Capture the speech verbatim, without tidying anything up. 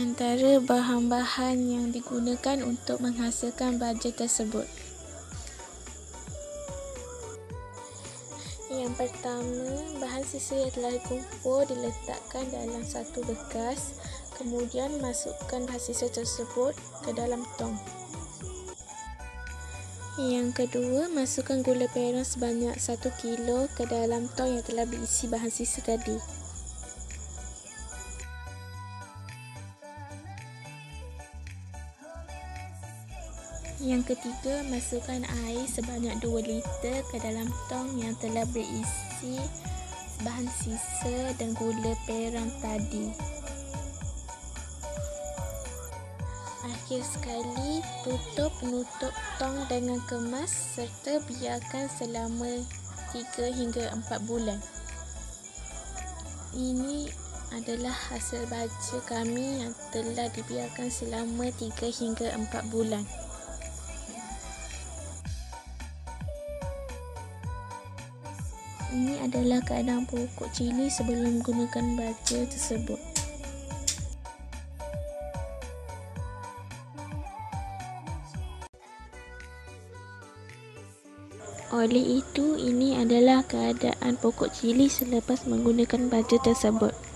antara bahan-bahan yang digunakan untuk menghasilkan baja tersebut. Yang pertama, bahan sisa yang telah dikumpul diletakkan dalam satu bekas, kemudian masukkan bahan sisa tersebut ke dalam tong. Yang kedua, masukkan gula perang sebanyak satu kilo ke dalam tong yang telah berisi bahan sisa tadi. Yang ketiga, masukkan air sebanyak dua liter ke dalam tong yang telah berisi bahan sisa dan gula perang tadi. Akhir sekali, tutup penutup tong dengan kemas serta biarkan selama tiga hingga empat bulan. Ini adalah hasil baja kami yang telah dibiarkan selama tiga hingga empat bulan. Ini adalah keadaan pokok cili sebelum menggunakan baja tersebut. Oleh itu, ini adalah keadaan pokok cili selepas menggunakan baja tersebut.